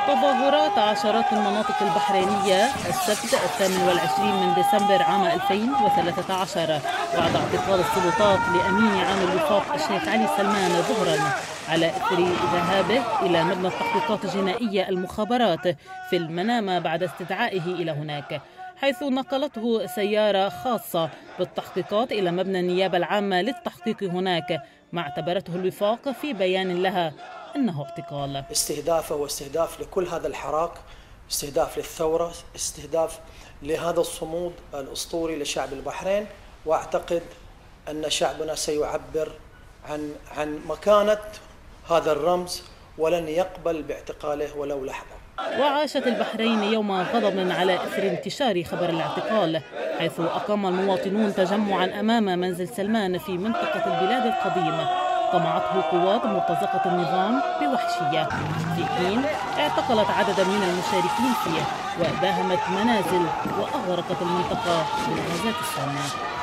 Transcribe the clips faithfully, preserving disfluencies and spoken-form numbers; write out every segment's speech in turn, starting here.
تظاهرات عشرات المناطق البحرينية السبت الثامن والعشرين من ديسمبر عام ألفين وثلاثة عشر بعد اعتقال السلطات لأمين عام الوفاق الشيخ علي سلمان ظهرا على إثر ذهابه إلى مبنى التحقيقات الجنائية المخابرات في المنامة بعد استدعائه إلى هناك، حيث نقلته سيارة خاصة بالتحقيقات إلى مبنى النيابة العامة للتحقيق هناك، ما اعتبرته الوفاق في بيان لها أنه اعتقال. استهدافه واستهداف لكل هذا الحراك، استهداف للثورة، استهداف لهذا الصمود الأسطوري لشعب البحرين، وأعتقد أن شعبنا سيعبر عن عن مكانة هذا الرمز ولن يقبل باعتقاله ولو لحظة. وعاشت البحرين يوم غضب على إثر انتشار خبر الاعتقال، حيث أقام المواطنون تجمعا أمام منزل سلمان في منطقة البلاد القديم قمعته قوات مرتزقة النظام بوحشية، في حين اعتقلت عددا من المشاركين فيه وداهمت منازل وأغرقت المنطقة بالغازات السامة.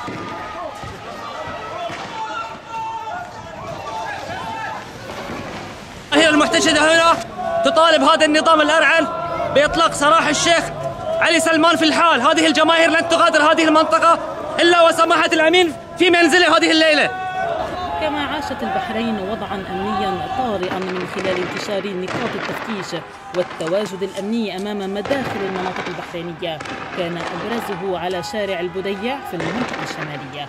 هي المحتشدة هنا تطالب هذا النظام الأرعن بإطلاق سراح الشيخ علي سلمان في الحال. هذه الجماهير لن تغادر هذه المنطقة إلا وسماحة الأمين في منزله هذه الليلة. كما عاشت البحرين وضعا أمنيا طارئا من خلال انتشار نقاط التفتيش والتواجد الأمني أمام مداخل المناطق البحرينية، كان أبرزه على شارع البديع في المنطقة الشمالية.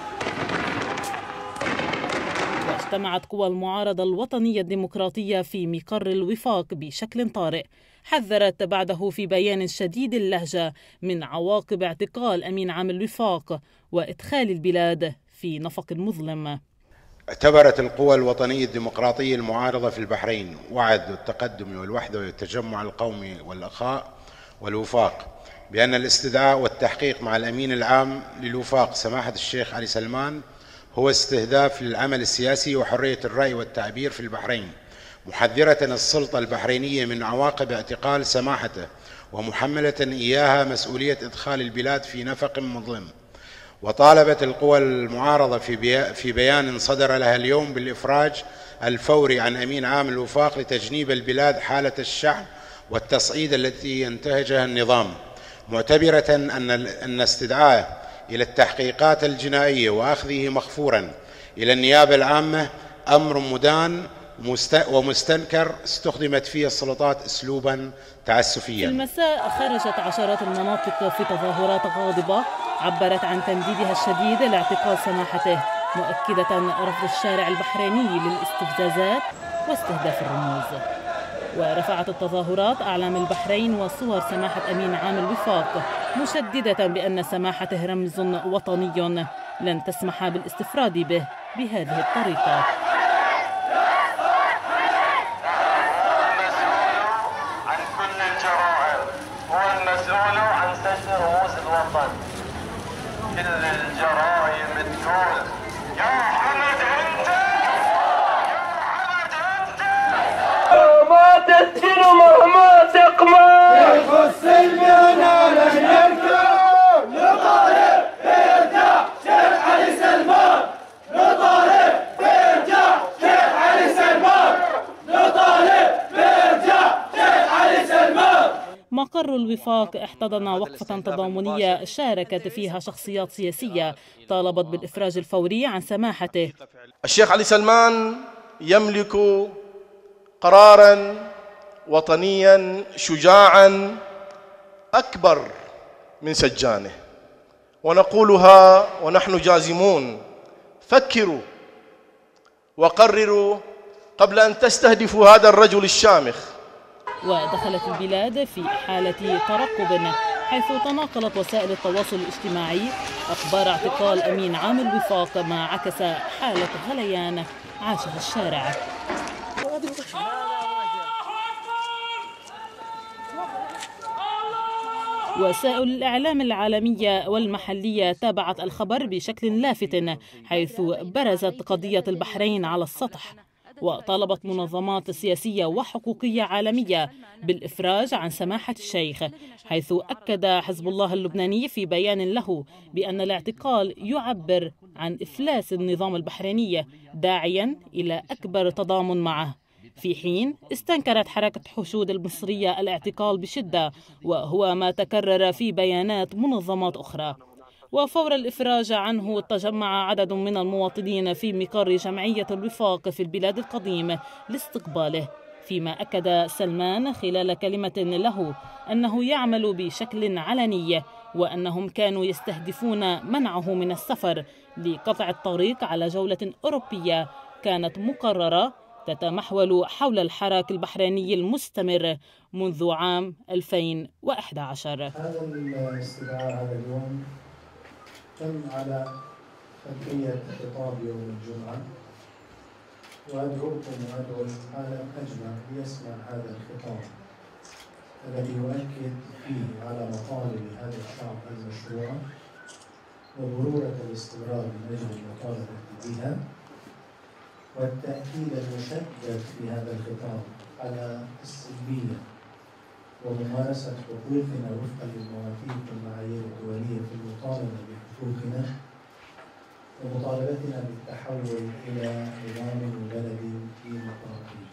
واجتمعت قوى المعارضة الوطنية الديمقراطية في مقر الوفاق بشكل طارئ، حذرت بعده في بيان شديد اللهجة من عواقب اعتقال أمين عام الوفاق وإدخال البلاد في نفق مظلم. اعتبرت القوى الوطنية الديمقراطية المعارضة في البحرين وعد التقدم والوحدة والتجمع القومي والأخاء والوفاق بأن الاستدعاء والتحقيق مع الأمين العام للوفاق سماحة الشيخ علي سلمان هو استهداف للعمل السياسي وحرية الرأي والتعبير في البحرين، محذرة السلطة البحرينية من عواقب اعتقال سماحته ومحملة إياها مسؤولية إدخال البلاد في نفق مظلم. وطالبت القوى المعارضة في, بي... في بيان صدر لها اليوم بالإفراج الفوري عن أمين عام الوفاق لتجنيب البلاد حالة الشح والتصعيد التي ينتهجها النظام، معتبرة أن أن استدعائه إلى التحقيقات الجنائية وأخذه مغفورا إلى النيابة العامة أمر مدان ومستنكر استخدمت فيه السلطات أسلوبا تعسفيا. في المساء خرجت عشرات المناطق في تظاهرات غاضبة عبرت عن تنديدها الشديد لاعتقال سماحته، مؤكدة رفض الشارع البحريني للاستفزازات واستهداف الرموز. ورفعت التظاهرات أعلام البحرين وصور سماحة أمين عام الوفاق، مشددة بأن سماحته رمز وطني لن تسمح بالاستفراد به بهذه الطريقة. عن كل الجرائم هو المسؤول عن سجن رموز الوطن. كل الجرائم تقول يا حمد انت يا حمد انت ما تسكن ومهما تقمع يخص المينا لن يرجع نطالب بيرجع شيخ علي سلمان، نطالب بيرجع شيخ علي سلمان، نطالب بيرجع شيخ علي سلمان. مقر الوفاق احتضن وقفة تضامنية شاركت فيها شخصيات سياسية طالبت بالإفراج الفوري عن سماحته. الشيخ علي سلمان يملك قراراً وطنياً شجاعاً أكبر من سجانه، ونقولها ونحن جازمون: فكروا وقرروا قبل أن تستهدفوا هذا الرجل الشامخ. ودخلت البلاد في حالة ترقب، حيث تناقلت وسائل التواصل الاجتماعي أخبار اعتقال أمين عام الوفاق، ما عكس حالة غليان عاشها الشارع. وسائل الإعلام العالمية والمحلية تابعت الخبر بشكل لافت، حيث برزت قضية البحرين على السطح، وطالبت منظمات سياسية وحقوقية عالمية بالإفراج عن سماحة الشيخ، حيث أكد حزب الله اللبناني في بيان له بأن الاعتقال يعبر عن إفلاس النظام البحريني، داعيا إلى أكبر تضامن معه. في حين استنكرت حركة حشود المصرية الاعتقال بشدة، وهو ما تكرر في بيانات منظمات أخرى. وفور الإفراج عنه تجمع عدد من المواطنين في مقر جمعية الوفاق في البلاد القديم لاستقباله، فيما أكد سلمان خلال كلمة له أنه يعمل بشكل علني، وأنهم كانوا يستهدفون منعه من السفر لقطع الطريق على جولة أوروبية كانت مقررة تتمحول حول الحراك البحريني المستمر منذ عام ألفين وأحد عشر. هذا الاستدعاء هذا اليوم تم على خلفية خطاب يوم الجمعة، وأدعوكم وأدعو العالم أجمع ليسمع هذا الخطاب الذي يؤكد فيه على مطالب هذا الشعب المشروعة وضرورة الاستمرار من أجل المطالبة بها، والتأكيد المشدد في هذا الخطاب على السلبية وممارسة حقوقنا وفقا للمواثيق والمعايير الدولية في المطالبة بحقوقنا ومطالبتنا بالتحول إلى نظام بلدي ديمقراطي.